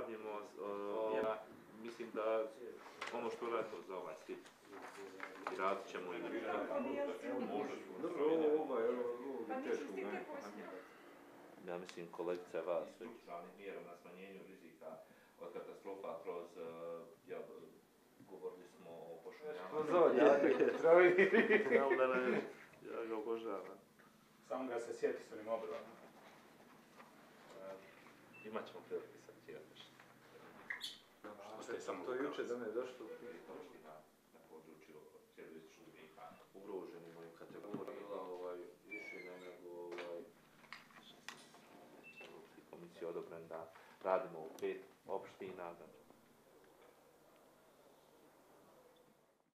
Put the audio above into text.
radimo, ja mislim da ono što radimo za ovaj skit i radit ćemo i dobro, ovo je teško ja mislim kolegica vas strukturalnih mjera na smanjenju rizika od katastrofa kroz govorili smo o pošumljavanju. Ja ga obožavam. Samo ga se sjeti s onim obrovom. Imat ćemo prilike sad cijeli nešto. To je jučer da me je došlo. Na području cijelističnog vijeka ugroženim ovim kategorijama, više nego komisija odobren da radimo u 5 opština, da